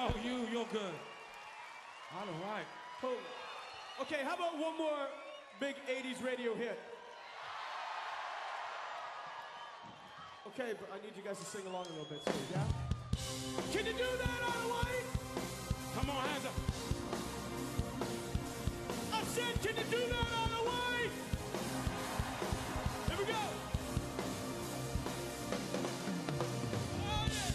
No, you're good. All right. Cool. Okay, how about one more big 80s radio hit? Okay, but I need you guys to sing along a little bit, so yeah? Can you do that out of Wight? Come on, hands up. I said, can you do that out of Wight? Here we go. Oh, yeah.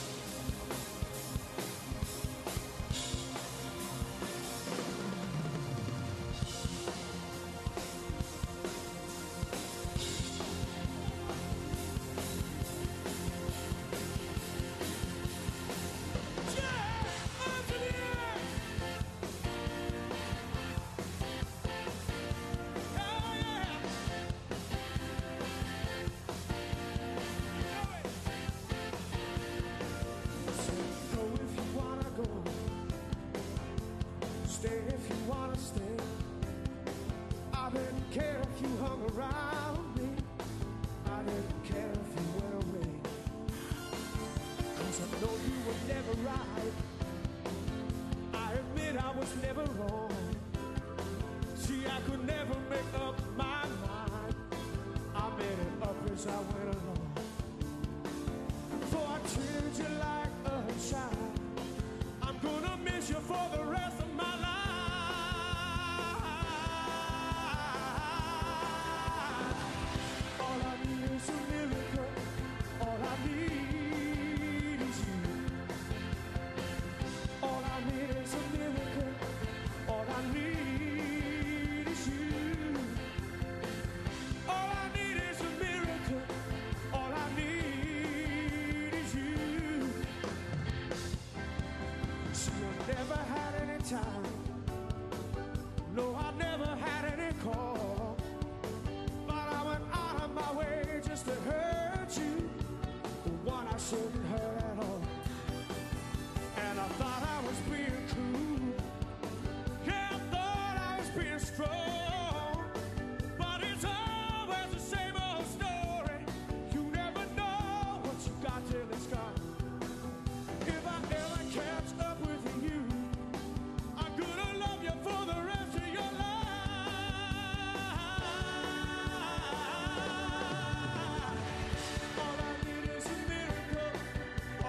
Stay if you wanna stay. I didn't care if you hung around me. I didn't care if you went away. 'Cause I know you were never right. I admit I was never wrong. See, I could never make up my mind. I made it up as I went along. For I treated you like a child. I'm gonna miss you for the rest of my life. All I need is a miracle. All I need is you. All I need is a miracle. All I need is you. All I need is a miracle. All I need is you. See, I never had any time. No, I never had any call. But I went out of my way just to hurt you, the one I shouldn't hurt at all. And I thought I was being cool. Yeah, I thought I was being strong. But it's always the same old story. You never know what you got till it's gone. If I ever catch up with you, I'm gonna love you for the rest of your life. All I need is a miracle.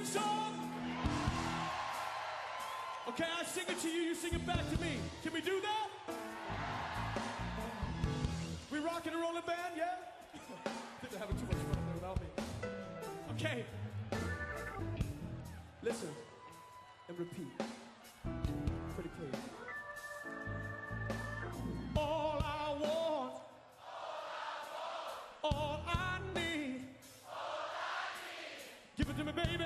sing song? Okay, I sing it to you, you sing it back to me. Can we do that? We rockin' and rollin' band, yeah? I think they're having too much fun there without me. Okay. Listen and repeat. Pretty clear. All I want, all I need, give it to me, baby.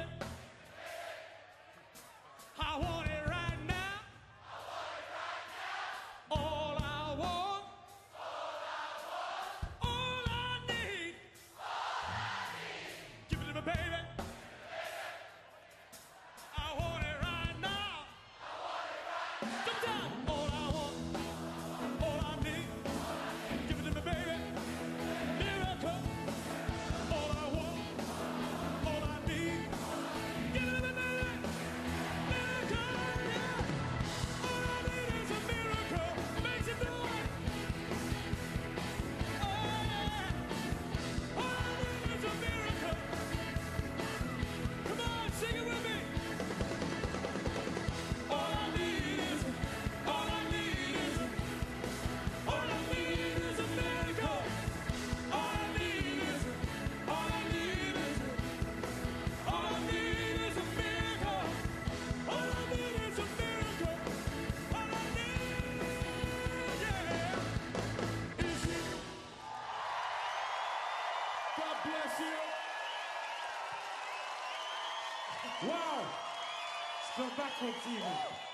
I want it right now. All I want, all I need, give it to me, baby. I want it right now. Come down. All I want, all I need, give it to me, baby. Miracle. All I want, all I need, give it to me, baby. Miracle, yeah. All I need is a miracle. Makes it do it. Oh, yeah. All I need is a miracle. Come on, sing it with me. All I need is, all I need is, all I need is a miracle. All I need is, all I need is, all I need is a miracle. All I need is a miracle. All I need, yeah, is you. God bless you. Wow. Let's go backwards even.